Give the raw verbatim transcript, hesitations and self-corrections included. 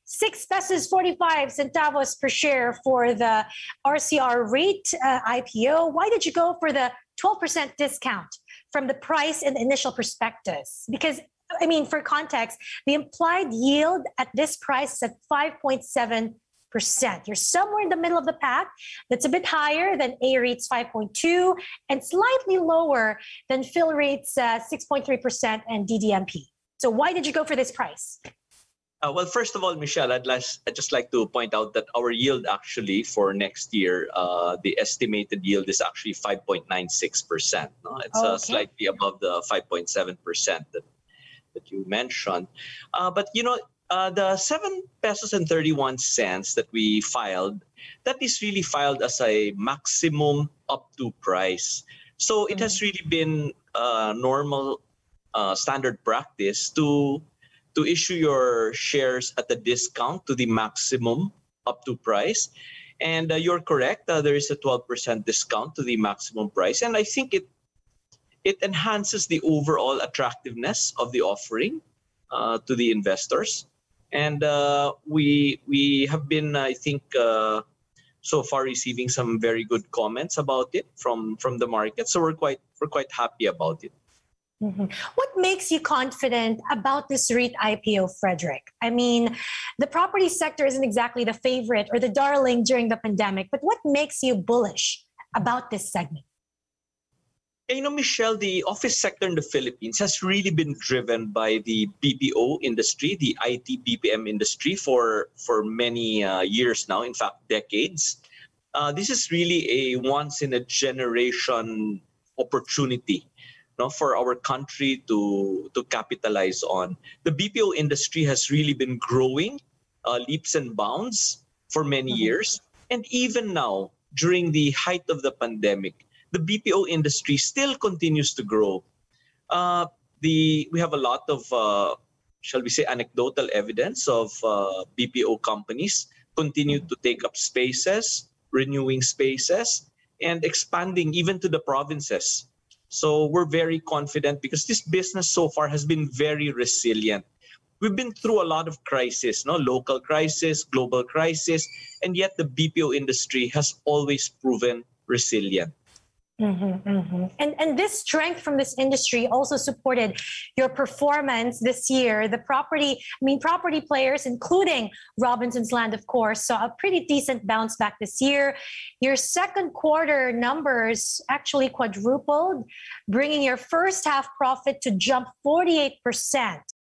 six pesos forty-five centavos per share for the R C R REIT uh, I P O. Why did you go for the twelve percent discount from the price in the initial prospectus? Because, I mean, for context, the implied yield at this price is at five point seven percent. You're somewhere in the middle of the pack. That's a bit higher than A REIT's five point two and slightly lower than Phil REIT's uh, six point three percent and D D M P. So why did you go for this price? Uh, well, first of all, Michelle, I'd, last, I'd just like to point out that our yield actually for next year, uh, the estimated yield is actually five point nine six percent. No? It's Oh, uh, okay. slightly above the five point seven percent that, that you mentioned. Uh, but, you know, uh, the seven pesos and thirty-one cents that we filed, that is really filed as a maximum up to price. So it has really been uh, normal uh, standard practice to to issue your shares at a discount to the maximum up to price. And uh, you're correct, uh, there is a twelve percent discount to the maximum price. And I think it it enhances the overall attractiveness of the offering uh, to the investors. And uh, we we have been, I think, uh, so far receiving some very good comments about it from, from the market. So we're quite we're quite happy about it. Mm-hmm. What makes you confident about this REIT I P O, Frederick? I mean, the property sector isn't exactly the favorite or the darling during the pandemic, but what makes you bullish about this segment? You know, Michelle, the office sector in the Philippines has really been driven by the B P O industry, the I T B P M industry for, for many uh, years now, in fact, decades. Uh, this is really a once-in-a-generation opportunity for our country to, to capitalize on. The B P O industry has really been growing uh, leaps and bounds for many Mm-hmm. years. And even now, during the height of the pandemic, the B P O industry still continues to grow. Uh, the we have a lot of, uh, shall we say, anecdotal evidence of uh, B P O companies continue to take up spaces, renewing spaces, and expanding even to the provinces. So we're very confident because this business so far has been very resilient. We've been through a lot of crises, no? Local crisis, global crisis, and yet the B P O industry has always proven resilient. Mm-hmm, mm-hmm. And, and this strength from this industry also supported your performance this year. The property, I mean, property players, including Robinson's Land, of course, saw a pretty decent bounce back this year. Your second quarter numbers actually quadrupled, bringing your first half profit to jump forty-eight percent